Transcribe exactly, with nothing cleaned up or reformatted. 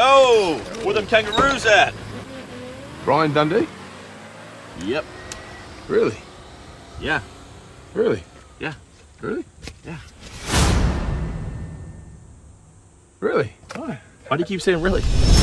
Yo, where them kangaroos at? Brian Dundee? Yep. Really? Yeah. Really? Yeah. Really? Yeah. Really? Why do you keep saying really?